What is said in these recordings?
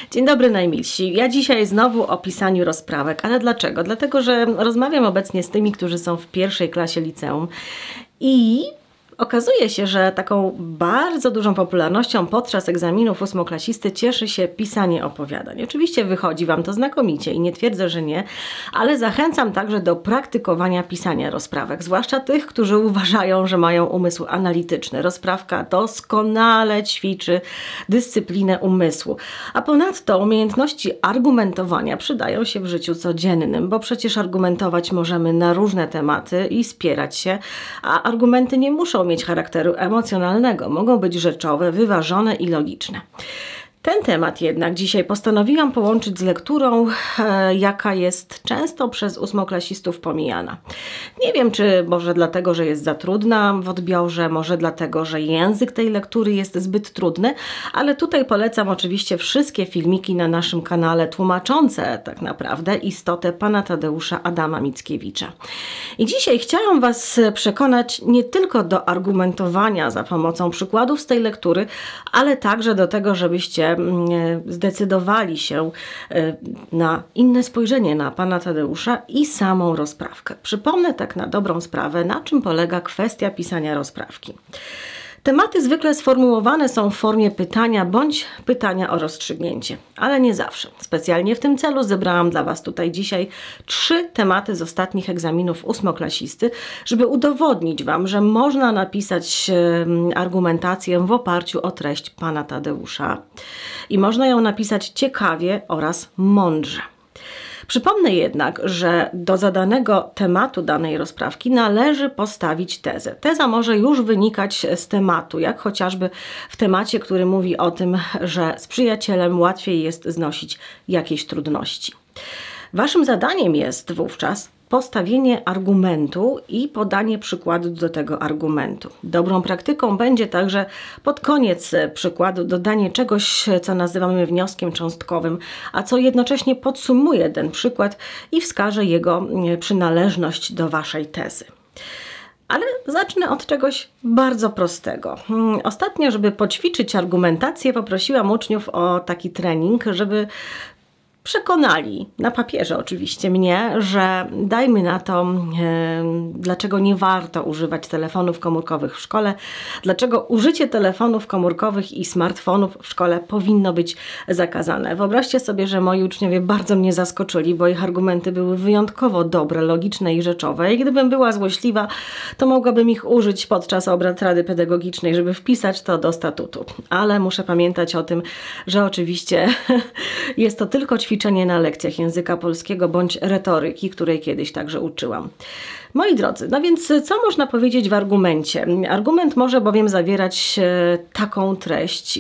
Dzień dobry najmilsi. Ja dzisiaj znowu o pisaniu rozprawek, ale dlaczego? Dlatego, że rozmawiam obecnie z tymi, którzy są w pierwszej klasie liceum i okazuje się, że taką bardzo dużą popularnością podczas egzaminów ósmoklasisty cieszy się pisanie opowiadań. Oczywiście wychodzi Wam to znakomicie i nie twierdzę, że nie, ale zachęcam także do praktykowania pisania rozprawek, zwłaszcza tych, którzy uważają, że mają umysł analityczny. Rozprawka doskonale ćwiczy dyscyplinę umysłu, a ponadto umiejętności argumentowania przydają się w życiu codziennym, bo przecież argumentować możemy na różne tematy i spierać się, a argumenty nie muszą mieć charakteru emocjonalnego, mogą być rzeczowe, wyważone i logiczne. Ten temat jednak dzisiaj postanowiłam połączyć z lekturą, jaka jest często przez ósmoklasistów pomijana. Nie wiem, czy może dlatego, że jest za trudna w odbiorze, może dlatego, że język tej lektury jest zbyt trudny, ale tutaj polecam oczywiście wszystkie filmiki na naszym kanale tłumaczące tak naprawdę istotę pana Tadeusza Adama Mickiewicza. I dzisiaj chciałam Was przekonać nie tylko do argumentowania za pomocą przykładów z tej lektury, ale także do tego, żebyście zdecydowali się na inne spojrzenie na pana Tadeusza i samą rozprawkę. Przypomnę tak na dobrą sprawę, na czym polega kwestia pisania rozprawki. Tematy zwykle sformułowane są w formie pytania bądź pytania o rozstrzygnięcie, ale nie zawsze. Specjalnie w tym celu zebrałam dla Was tutaj dzisiaj 3 tematy z ostatnich egzaminów ósmoklasisty, żeby udowodnić Wam, że można napisać argumentację w oparciu o treść pana Tadeusza i można ją napisać ciekawie oraz mądrze. Przypomnę jednak, że do zadanego tematu danej rozprawki należy postawić tezę. Teza może już wynikać z tematu, jak chociażby w temacie, który mówi o tym, że z przyjacielem łatwiej jest znosić jakieś trudności. Waszym zadaniem jest wówczas postawienie argumentu i podanie przykładu do tego argumentu. Dobrą praktyką będzie także pod koniec przykładu dodanie czegoś, co nazywamy wnioskiem cząstkowym, a co jednocześnie podsumuje ten przykład i wskaże jego przynależność do waszej tezy. Ale zacznę od czegoś bardzo prostego. Ostatnio, żeby poćwiczyć argumentację, poprosiłam uczniów o taki trening, żeby przekonali, na papierze oczywiście mnie, że dajmy na to, dlaczego nie warto używać telefonów komórkowych w szkole, dlaczego użycie telefonów komórkowych i smartfonów w szkole powinno być zakazane. Wyobraźcie sobie, że moi uczniowie bardzo mnie zaskoczyli, bo ich argumenty były wyjątkowo dobre, logiczne i rzeczowe i gdybym była złośliwa, to mogłabym ich użyć podczas obrad Rady Pedagogicznej, żeby wpisać to do statutu. Ale muszę pamiętać o tym, że oczywiście jest to tylko ćwiczenie na lekcjach języka polskiego bądź retoryki, której kiedyś także uczyłam. Moi drodzy, no więc co można powiedzieć w argumencie? Argument może bowiem zawierać taką treść,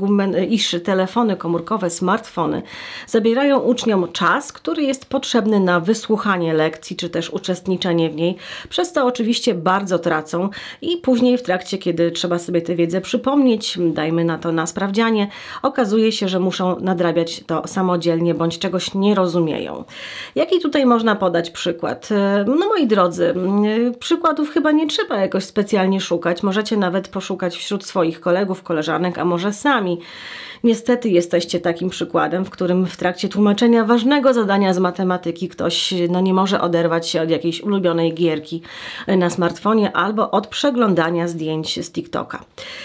iż telefony komórkowe, smartfony zabierają uczniom czas, który jest potrzebny na wysłuchanie lekcji, czy też uczestniczenie w niej, przez co oczywiście bardzo tracą i później w trakcie, kiedy trzeba sobie tę wiedzę przypomnieć, dajmy na to na sprawdzianie, okazuje się, że muszą nadrabiać to samodzielnie, bądź czegoś nie rozumieją. Jaki tutaj można podać przykład? No moi drodzy, przykładów chyba nie trzeba jakoś specjalnie szukać. Możecie nawet poszukać wśród swoich kolegów, koleżanek, a może sami. Niestety jesteście takim przykładem, w którym w trakcie tłumaczenia ważnego zadania z matematyki ktoś nie może oderwać się od jakiejś ulubionej gierki na smartfonie albo od przeglądania zdjęć z TikToka.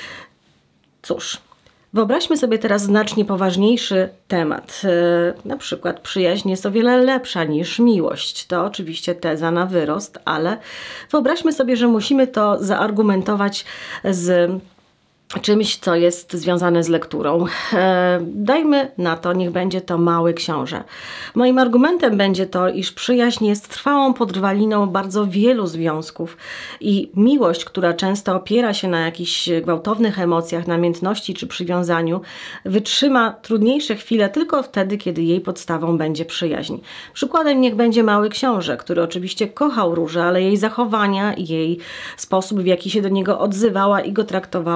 Cóż. Wyobraźmy sobie teraz znacznie poważniejszy temat. Na przykład przyjaźń jest o wiele lepsza niż miłość. To oczywiście teza na wyrost, ale wyobraźmy sobie, że musimy to zaargumentować z czymś, co jest związane z lekturą. Dajmy na to, niech będzie to Mały Książę. Moim argumentem będzie to, iż przyjaźń jest trwałą podrwaliną bardzo wielu związków i miłość, która często opiera się na jakichś gwałtownych emocjach, namiętności czy przywiązaniu, wytrzyma trudniejsze chwile tylko wtedy, kiedy jej podstawą będzie przyjaźń. Przykładem niech będzie Mały Książę, który oczywiście kochał Różę, ale jej zachowania, jej sposób, w jaki się do niego odzywała i go traktowała,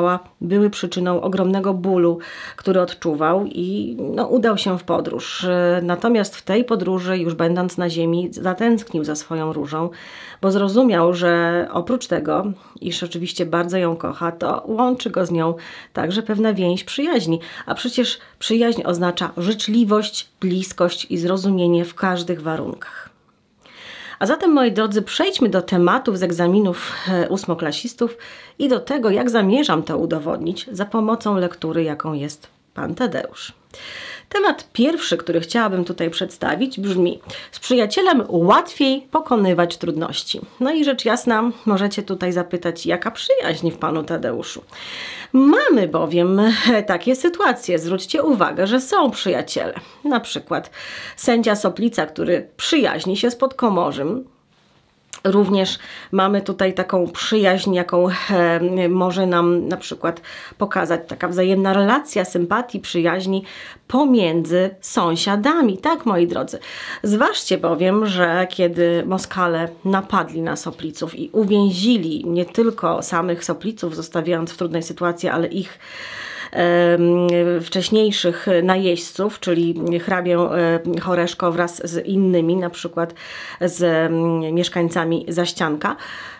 były przyczyną ogromnego bólu, który odczuwał i udał się w podróż. Natomiast w tej podróży, już będąc na ziemi, zatęsknił za swoją różą, bo zrozumiał, że oprócz tego, iż oczywiście bardzo ją kocha, to łączy go z nią także pewna więź przyjaźni. A przecież przyjaźń oznacza życzliwość, bliskość i zrozumienie w każdych warunkach. A zatem, moi drodzy, przejdźmy do tematów z egzaminów ósmoklasistów i do tego, jak zamierzam to udowodnić za pomocą lektury, jaką jest Pan Tadeusz. Temat pierwszy, który chciałabym tutaj przedstawić, brzmi: z przyjacielem łatwiej pokonywać trudności. No i rzecz jasna, możecie tutaj zapytać, jaka przyjaźń w Panu Tadeuszu? Mamy bowiem takie sytuacje. Zwróćcie uwagę, że są przyjaciele. Na przykład sędzia Soplica, który przyjaźni się z podkomorzym. Również mamy tutaj taką przyjaźń, jaką może nam na przykład pokazać taka wzajemna relacja sympatii, przyjaźni pomiędzy sąsiadami. Tak, moi drodzy. Zważcie bowiem, że kiedy Moskale napadli na Sopliców i uwięzili nie tylko samych Sopliców, zostawiając w trudnej sytuacji, ale ich wcześniejszych najeźdźców, czyli hrabię Horeszko wraz z innymi, na przykład z mieszkańcami Zaścianka,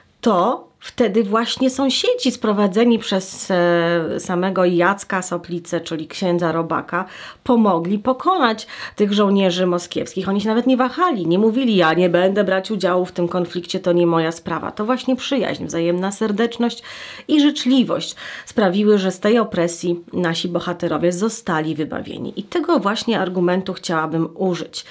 to wtedy właśnie sąsiedzi sprowadzeni przez samego Jacka Soplicę, czyli księdza Robaka, pomogli pokonać tych żołnierzy moskiewskich. Oni się nawet nie wahali, nie mówili: ja nie będę brać udziału w tym konflikcie, to nie moja sprawa. To właśnie przyjaźń, wzajemna serdeczność i życzliwość sprawiły, że z tej opresji nasi bohaterowie zostali wybawieni. I tego właśnie argumentu chciałabym użyć.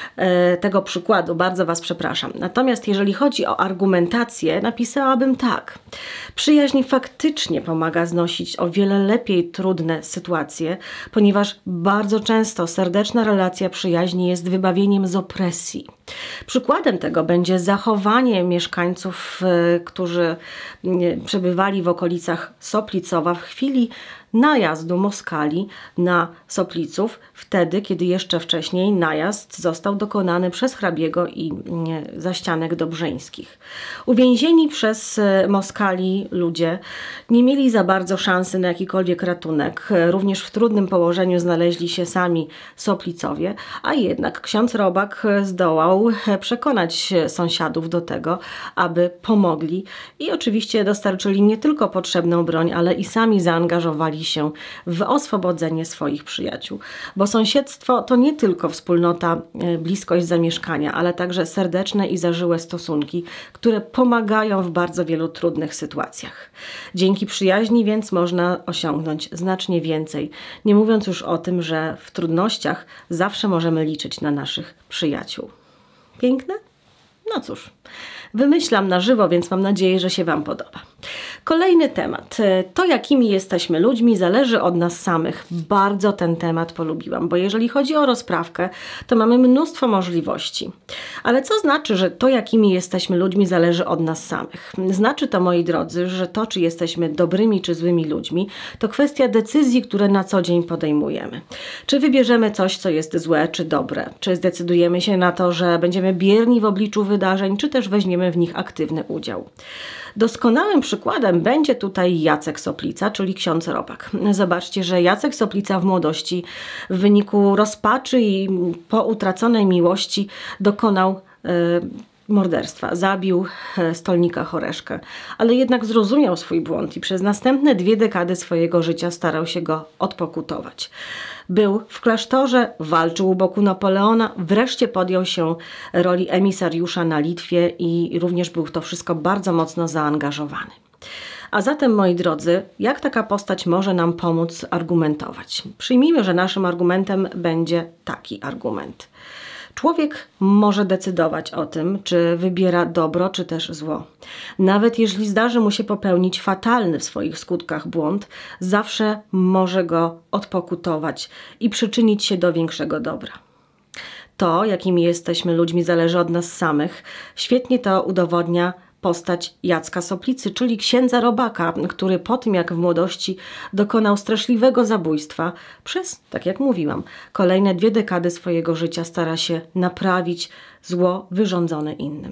Tego przykładu, bardzo Was przepraszam. Natomiast jeżeli chodzi o argumentację, napisałabym tak. Przyjaźń faktycznie pomaga znosić o wiele lepiej trudne sytuacje, ponieważ bardzo często serdeczna relacja przyjaźni jest wybawieniem z opresji. Przykładem tego będzie zachowanie mieszkańców, którzy przebywali w okolicach Soplicowa w chwili najazdu Moskali na Sopliców, wtedy, kiedy jeszcze wcześniej najazd został dokonany przez hrabiego i zaścianek dobrzeńskich. Uwięzieni przez Moskali ludzie nie mieli za bardzo szansy na jakikolwiek ratunek. Również w trudnym położeniu znaleźli się sami Soplicowie, a jednak ksiądz Robak zdołał przekonać sąsiadów do tego, aby pomogli i oczywiście dostarczyli nie tylko potrzebną broń, ale i sami zaangażowali się w oswobodzenie swoich przyjaciół. Bo sąsiedztwo to nie tylko wspólnota, bliskość zamieszkania, ale także serdeczne i zażyłe stosunki, które pomagają w bardzo wielu trudnych sytuacjach. Dzięki przyjaźni więc można osiągnąć znacznie więcej, nie mówiąc już o tym, że w trudnościach zawsze możemy liczyć na naszych przyjaciół. Piękne? No cóż, wymyślam na żywo, więc mam nadzieję, że się Wam podoba. Kolejny temat. To, jakimi jesteśmy ludźmi, zależy od nas samych. Bardzo ten temat polubiłam, bo jeżeli chodzi o rozprawkę, to mamy mnóstwo możliwości. Ale co znaczy, że to, jakimi jesteśmy ludźmi, zależy od nas samych? Znaczy to, moi drodzy, że to, czy jesteśmy dobrymi, czy złymi ludźmi, to kwestia decyzji, które na co dzień podejmujemy. Czy wybierzemy coś, co jest złe, czy dobre? Czy zdecydujemy się na to, że będziemy bierni w obliczu wydarzeń, czy też weźmiemy w nich aktywny udział? Doskonałym przykładem będzie tutaj Jacek Soplica, czyli ksiądz Robak. Zobaczcie, że Jacek Soplica w młodości w wyniku rozpaczy i po utraconej miłości dokonał morderstwa. Zabił stolnika Horeszkę, ale jednak zrozumiał swój błąd i przez następne 2 dekady swojego życia starał się go odpokutować. Był w klasztorze, walczył u boku Napoleona, wreszcie podjął się roli emisariusza na Litwie i również był w to wszystko bardzo mocno zaangażowany. A zatem, moi drodzy, jak taka postać może nam pomóc argumentować? Przyjmijmy, że naszym argumentem będzie taki argument. Człowiek może decydować o tym, czy wybiera dobro, czy też zło. Nawet jeśli zdarzy mu się popełnić fatalny w swoich skutkach błąd, zawsze może go odpokutować i przyczynić się do większego dobra. To, jakimi jesteśmy ludźmi, zależy od nas samych. Świetnie to udowodnia postać Jacka Soplicy, czyli księdza Robaka, który po tym, jak w młodości dokonał straszliwego zabójstwa, przez, tak jak mówiłam, kolejne 2 dekady swojego życia stara się naprawić zło wyrządzone innym.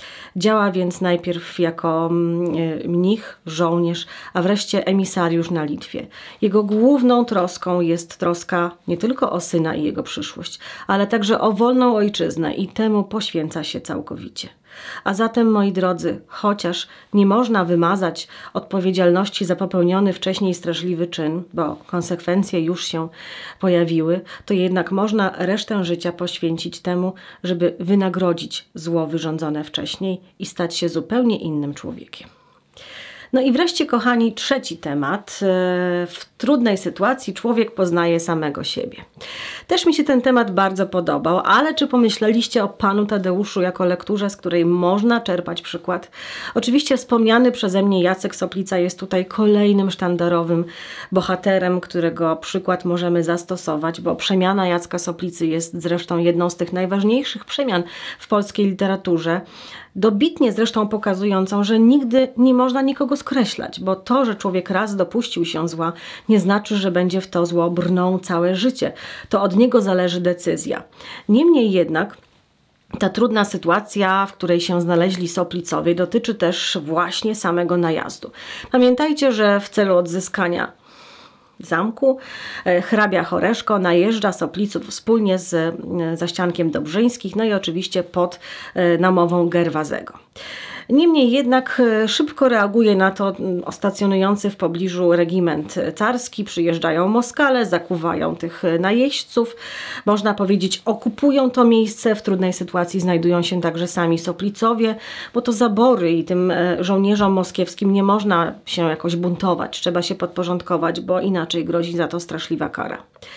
Działa więc najpierw jako mnich, żołnierz, a wreszcie emisariusz na Litwie. Jego główną troską jest troska nie tylko o syna i jego przyszłość, ale także o wolną ojczyznę i temu poświęca się całkowicie. A zatem, moi drodzy, chociaż nie można wymazać odpowiedzialności za popełniony wcześniej straszliwy czyn, bo konsekwencje już się pojawiły, to jednak można resztę życia poświęcić temu, żeby wynagrodzić zło wyrządzone wcześniej i stać się zupełnie innym człowiekiem. No i wreszcie, kochani, trzeci temat. W trudnej sytuacji człowiek poznaje samego siebie. Też mi się ten temat bardzo podobał, ale czy pomyśleliście o Panu Tadeuszu jako lekturze, z której można czerpać przykład? Oczywiście wspomniany przeze mnie Jacek Soplica jest tutaj kolejnym sztandarowym bohaterem, którego przykład możemy zastosować, bo przemiana Jacka Soplicy jest zresztą jedną z tych najważniejszych przemian w polskiej literaturze. Dobitnie zresztą pokazującą, że nigdy nie można nikogo skreślać, bo to, że człowiek raz dopuścił się zła, nie znaczy, że będzie w to zło brnął całe życie. To od niego zależy decyzja. Niemniej jednak ta trudna sytuacja, w której się znaleźli Soplicowie, dotyczy też właśnie samego najazdu. Pamiętajcie, że w celu odzyskania zamku hrabia Horeszko najeżdża Sopliców wspólnie z Zaściankiem Dobrzyńskich, no i oczywiście pod namową Gerwazego. Niemniej jednak szybko reaguje na to stacjonujący w pobliżu regiment carski. Przyjeżdżają Moskale, zakuwają tych najeźdźców. Można powiedzieć, okupują to miejsce. W trudnej sytuacji znajdują się także sami Soplicowie, bo to zabory i tym żołnierzom moskiewskim nie można się jakoś buntować. Trzeba się podporządkować, bo inaczej grozi za to straszliwa kara.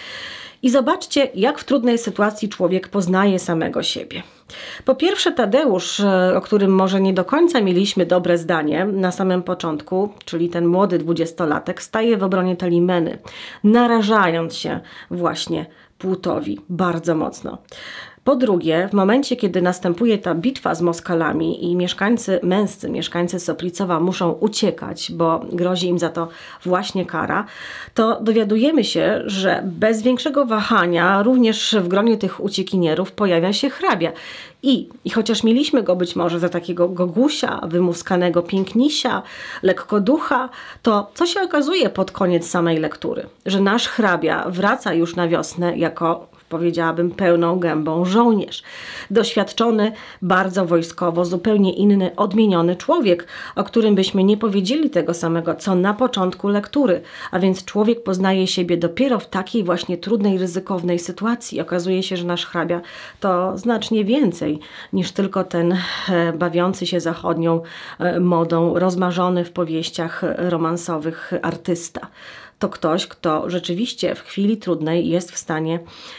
I zobaczcie, jak w trudnej sytuacji człowiek poznaje samego siebie. Po pierwsze, Tadeusz, o którym może nie do końca mieliśmy dobre zdanie na samym początku, czyli ten młody 20-latek, staje w obronie Telimeny, narażając się właśnie Płutowi bardzo mocno. Po drugie, w momencie, kiedy następuje ta bitwa z Moskalami i męscy mieszkańcy Soplicowa muszą uciekać, bo grozi im za to właśnie kara, to dowiadujemy się, że bez większego wahania również w gronie tych uciekinierów pojawia się hrabia. I chociaż mieliśmy go być może za takiego gogusia, wymuskanego pięknisia, lekkoducha, to co się okazuje pod koniec samej lektury? Że nasz hrabia wraca już na wiosnę jako, powiedziałabym, pełną gębą żołnierz. Doświadczony, bardzo wojskowo, zupełnie inny, odmieniony człowiek, o którym byśmy nie powiedzieli tego samego, co na początku lektury. A więc człowiek poznaje siebie dopiero w takiej właśnie trudnej, ryzykownej sytuacji. Okazuje się, że nasz hrabia to znacznie więcej niż tylko ten bawiący się zachodnią modą, rozmarzony w powieściach romansowych artysta. To ktoś, kto rzeczywiście w chwili trudnej jest w stanie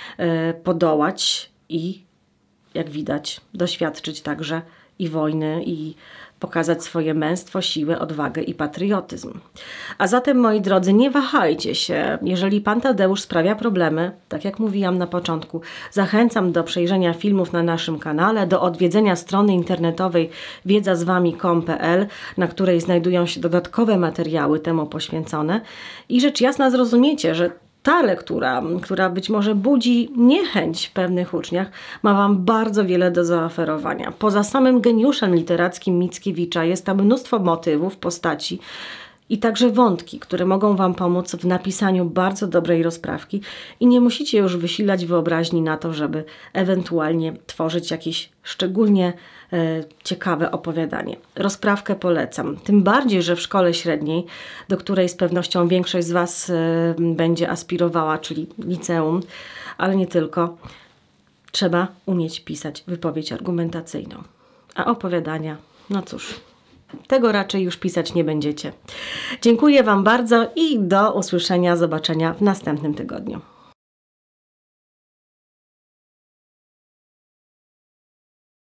podołać i, jak widać, doświadczyć także i wojny, i pokazać swoje męstwo, siłę, odwagę i patriotyzm. A zatem, moi drodzy, nie wahajcie się. Jeżeli Pan Tadeusz sprawia problemy, tak jak mówiłam na początku, zachęcam do przejrzenia filmów na naszym kanale, do odwiedzenia strony internetowej wiedzazwami.com.pl, na której znajdują się dodatkowe materiały temu poświęcone i rzecz jasna zrozumiecie, że ta lektura, która być może budzi niechęć w pewnych uczniach, ma Wam bardzo wiele do zaoferowania. Poza samym geniuszem literackim Mickiewicza jest tam mnóstwo motywów, postaci i także wątki, które mogą Wam pomóc w napisaniu bardzo dobrej rozprawki i nie musicie już wysilać wyobraźni na to, żeby ewentualnie tworzyć jakieś szczególnie ciekawe opowiadanie. Rozprawkę polecam, tym bardziej, że w szkole średniej, do której z pewnością większość z Was będzie aspirowała, czyli liceum, ale nie tylko, trzeba umieć pisać wypowiedź argumentacyjną. A opowiadania, no cóż, tego raczej już pisać nie będziecie. Dziękuję Wam bardzo i do usłyszenia, zobaczenia w następnym tygodniu.